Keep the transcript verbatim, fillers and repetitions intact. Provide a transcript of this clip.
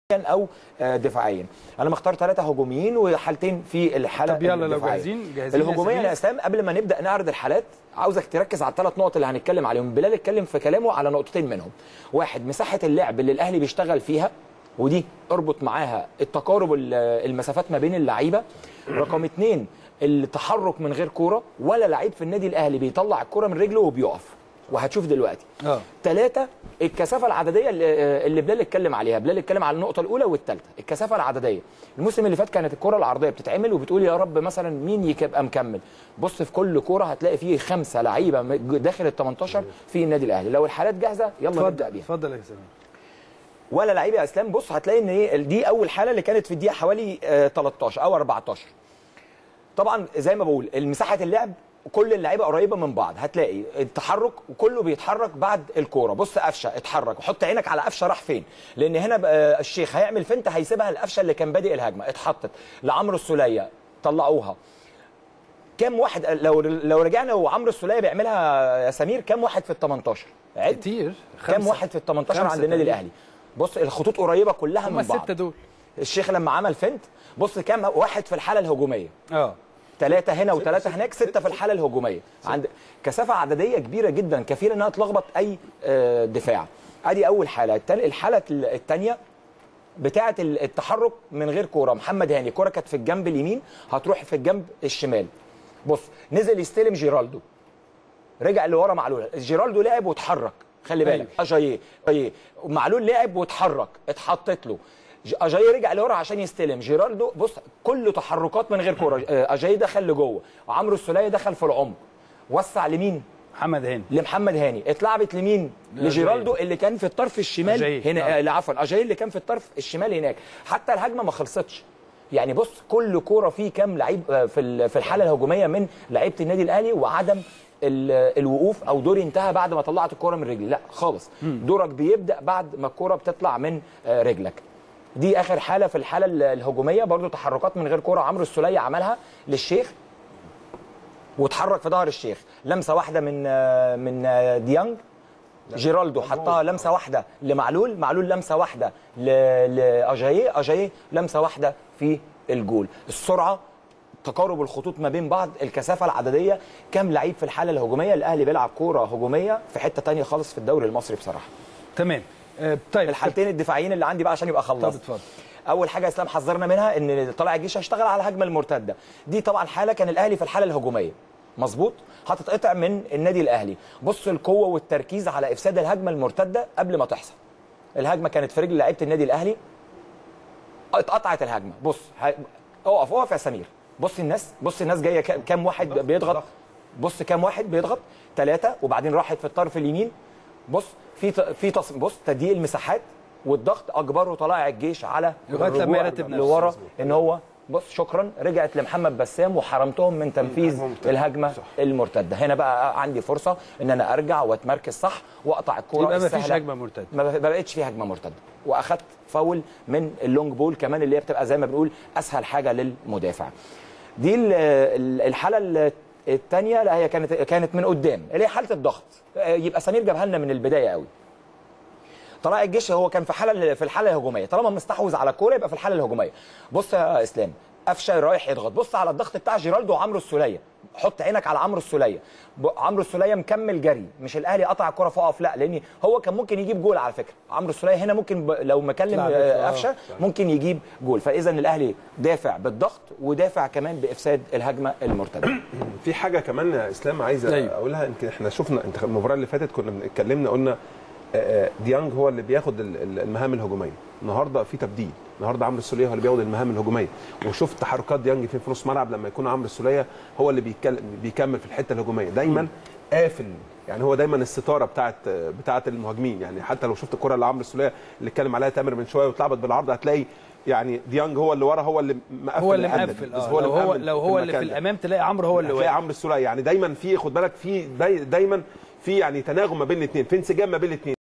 او دفاعيا. انا مختار ثلاثه هجوميين وحالتين في الحاله طب يلا لو جاهزين جاهزين الهجوميه يا اسلام. قبل ما نبدا نعرض الحالات عاوزك تركز على الثلاث نقط اللي هنتكلم عليهم. بلال اتكلم في كلامه على نقطتين منهم. واحد، مساحه اللعب اللي الاهلي بيشتغل فيها، ودي اربط معاها التقارب المسافات ما بين اللعيبه. رقم اثنين، التحرك من غير كوره، ولا لعيب في النادي الاهلي بيطلع الكوره من رجله وبيقف، وهتشوف دلوقتي. اه ثلاثة، الكثافة العددية اللي بلال اتكلم عليها. بلال اتكلم على النقطة الأولى والثالثة، الكثافة العددية. الموسم اللي فات كانت الكرة العرضية بتتعمل وبتقول يا رب مثلا مين يبقى مكمل. بص في كل كرة هتلاقي فيه خمسة لعيبة داخل ال تمنتاشر في النادي الأهلي. لو الحالات جاهزة يلا نبدأ بيها. اتفضل يا سلام. ولا لعيب يا اسلام. بص هتلاقي ان ايه دي أول حالة اللي كانت في الدقيقة حوالي تلتاشر أو أربعتاشر. طبعا زي ما بقول المساحة اللعب كل اللعيبه قريبه من بعض. هتلاقي التحرك وكله بيتحرك بعد الكوره. بص قفشه اتحرك، وحط عينك على قفشه راح فين، لان هنا الشيخ هيعمل فنت هيسيبها لقفشه اللي كان بادئ الهجمه. اتحطت لعمرو السوليه طلعوها. كام واحد لو لو رجعنا وعمرو السوليه بيعملها يا سمير، كام واحد في ال تمنتاشر؟ عد كتير. كام واحد في ال تمنتاشر عند النادي الاهلي؟ بص الخطوط قريبه كلها من بعض. هم السته دول. الشيخ لما عمل فنت بص كام واحد في الحاله الهجوميه. اه ثلاثة هنا وثلاثة هناك، ستة في الحالة الهجومية. عند كثافة عددية كبيرة جدا كفيلة انها تلخبط أي دفاع. ادي أول حالة. الحالة الثانية بتاعة التحرك من غير كورة. محمد هاني كورة كانت في الجنب اليمين هتروح في الجنب الشمال. بص نزل يستلم جيرالدو، رجع لورا معلول. جيرالدو لعب واتحرك، خلي بالك. اجاييه اجاييه معلول لعب واتحرك، اتحطت له. اجاي رجع لورا عشان يستلم. جيرالدو بص كله تحركات من غير كوره. اجاي دخل لجوه، عمرو السوليه دخل في العمق، وسع لمين؟ محمد هاني لمحمد هاني. اتلعبت لمين؟ لجيرالدو اللي كان في الطرف الشمال أجاي. هنا آه. عفوا اجاي اللي كان في الطرف الشمال هناك. حتى الهجمه ما خلصتش. يعني بص كل كوره فيه كام لعيب في في الحاله الهجوميه من لعيبه النادي الاهلي، وعدم الوقوف او دوري انتهى بعد ما طلعت الكوره من رجلي، لا خالص. دورك بيبدا بعد ما الكوره بتطلع من رجلك. دي اخر حاله في الحاله الهجوميه، برضو تحركات من غير كوره. عمرو السوليه عملها للشيخ واتحرك في ظهر الشيخ. لمسه واحده من من ديانج. جيرالدو حطها لمسه واحده لمعلول. معلول لمسه واحده لاجاييه. اجاييه لمسه واحده في الجول. السرعه، تقارب الخطوط ما بين بعض، الكثافه العدديه، كام لعيب في الحاله الهجوميه. الاهلي بيلعب كوره هجوميه في حته ثانيه خالص في الدوري المصري بصراحه. تمام. أه طيب الحالتين الدفاعيين اللي عندي بقى عشان يبقى خلصت. طب اتفضل. اول حاجه اسلام حذرنا منها ان طلائع الجيش هيشتغل على الهجمه المرتده. دي طبعا حاله كان الاهلي في الحاله الهجوميه مظبوط، هتتقطع من النادي الاهلي. بص القوه والتركيز على افساد الهجمه المرتده قبل ما تحصل. الهجمه كانت في رجل لعيبه النادي الاهلي، اتقطعت الهجمه. بص اقف اقف يا سمير. بص الناس بص الناس جايه كام واحد بيضغط. بص كام واحد بيضغط، ثلاثه، وبعدين راحت في الطرف اليمين. بص في في تص... بص تضييق المساحات والضغط اجبره طلائع الجيش على لغايه لما يرتب نفسه لورا ان هو بص شكرا رجعت لمحمد بسام وحرمتهم من تنفيذ الهجمه المرتده. هنا بقى عندي فرصه ان انا ارجع واتمركز صح واقطع الكوره. يبقى ما فيش هجمه مرتده، ما بقتش في هجمه مرتده، واخدت فاول من اللونج بول كمان اللي هي بتبقى زي ما بنقول اسهل حاجه للمدافع. دي الحاله الثانيه. لا هي كانت كانت من قدام اللي هي حاله الضغط. يبقى سمير جابها لنا من البدايه قوي. طلائع الجيش هو كان في حاله في الحاله الهجوميه، طالما مستحوذ على الكوره يبقى في الحاله الهجوميه. بص يا اسلام قفشه رايح يضغط. بص على الضغط بتاع جيرالدو وعمرو السوليه. حط عينك على عمرو السوليه. عمرو السوليه مكمل جري، مش الاهلي قطع الكوره فاقف، لا، لان هو كان ممكن يجيب جول على فكره. عمرو السوليه هنا ممكن ب... لو مكلم قفشه ممكن يجيب جول. فاذا الاهلي دافع بالضغط ودافع كمان بافساد الهجمه المرتده. في حاجه كمان يا اسلام عايز اقولها. يمكن احنا شفنا انت المباراه اللي فاتت كنا اتكلمنا قلنا ديانج هو اللي بياخد المهام الهجوميه. النهارده في تبديل، النهارده عمرو السوليه هو اللي بياخد المهام الهجوميه. وشفت تحركات ديانج في نص ملعب لما يكون عمرو السوليه هو اللي بيكمل في الحته الهجوميه، دايما قافل. يعني هو دايما الستاره بتاعت بتاعت المهاجمين. يعني حتى لو شفت الكره اللي عمرو السوليه اللي اتكلم عليها تامر من شويه واتلعبت بالعرض، هتلاقي يعني ديانج هو اللي ورا، هو اللي مقفل، هو اللي مقفل. آه. هو لو هو لو هو اللي في الامام تلاقي عمرو هو اللي واقف. تلاقي عمرو السوليه يعني دايما في، خد بالك، في دايما في يعني تناغم ما بين الاثنين، في انسجام ما بين الاثنين.